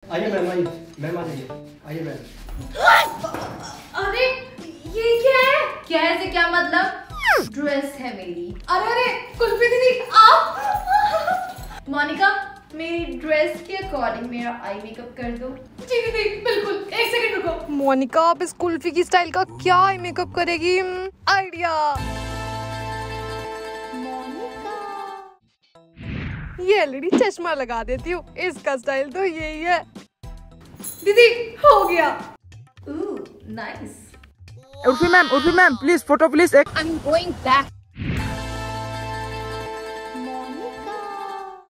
आइए मैम, आइए मैम, आ जाइए, आइए मैम। अरे ये क्या है? क्या है से क्या मतलब? ड्रेस है मेरी। अरे कुल्फी दीदी आप। मोनिका मेरी ड्रेस के अकॉर्डिंग मेरा आई मेकअप कर दो। जी दीदी बिल्कुल, एक सेकंड रुको। मोनिका आप इस कुल्फी की स्टाइल का क्या आई मेकअप करेगी? आइडिया। ये एलईडी चश्मा लगा देती हूँ, इसका स्टाइल तो यही है। दीदी हो गया। Nice. Urfi ma'am please photo please. I'm going back.